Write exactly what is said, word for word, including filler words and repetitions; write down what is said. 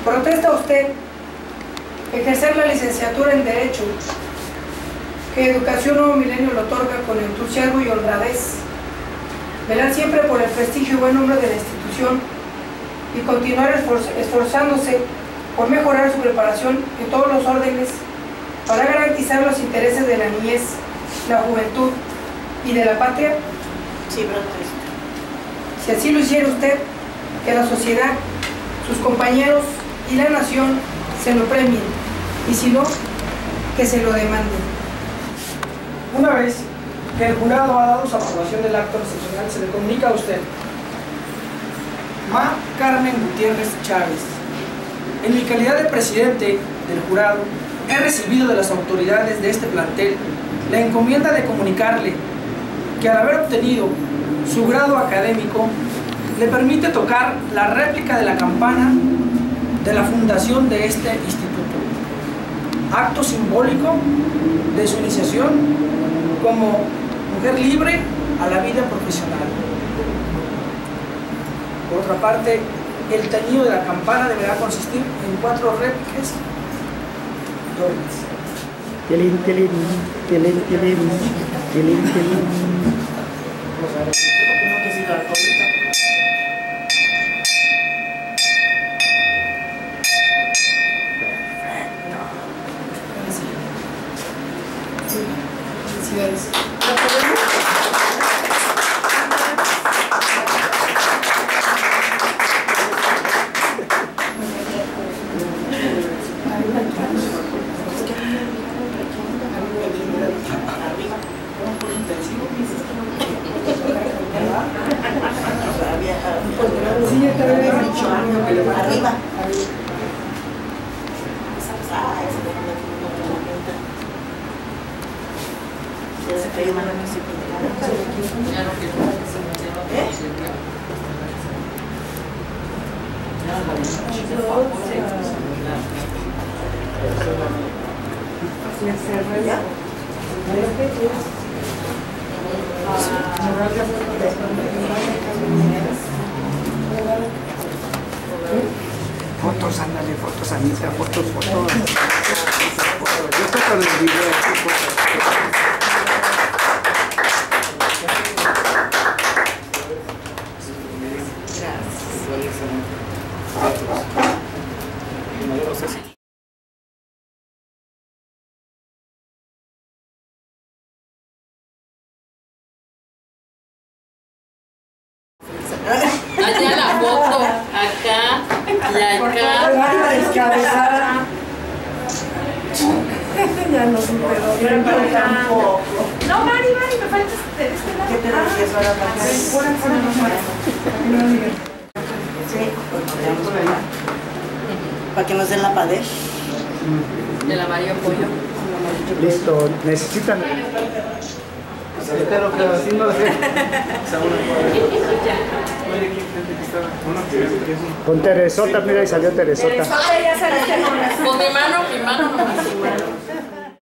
¿Protesta usted ejercer la licenciatura en Derecho, que Educación Nuevo Milenio lo otorga con entusiasmo y honradez, velar siempre por el prestigio y buen nombre de la institución y continuar esforz esforzándose por mejorar su preparación en todos los órdenes para garantizar los intereses de la niñez, la juventud y de la patria? Sí, protesto. Si así lo hiciera usted, que la sociedad, sus compañeros y la nación se lo premien, y si no, que se lo demanden. Una vez que el jurado ha dado su aprobación del acto excepcional, se le comunica a usted: Ma Carmen Gutiérrez Chávez, en mi calidad de presidente del jurado, he recibido de las autoridades de este plantel la encomienda de comunicarle que, al haber obtenido su grado académico, le permite tocar la réplica de la campana de la fundación de este instituto, acto simbólico de su iniciación como mujer libre a la vida profesional. Por otra parte, el tañido de la campana deberá consistir en cuatro réplicas dobles. Tilín, tilín, tilín, tilín, tilín, tilín. Felicidades. Arriba. Fotos, ándale, fotos, Anita, fotos, fotos. Yo estoy con el video aquí, fotos. Allá la foto, acá y acá. Ya no superó. Pero tampoco. No, Mari, Mari, me falta de este lado. ¿Qué te decías ahora para acá? Sí, para que nos den la padez. Del amarillo pollo. Listo, necesitan. Espero que así no sé. Con Teresota, mira, y salió Teresota. Con mi mano, mi mano nomás.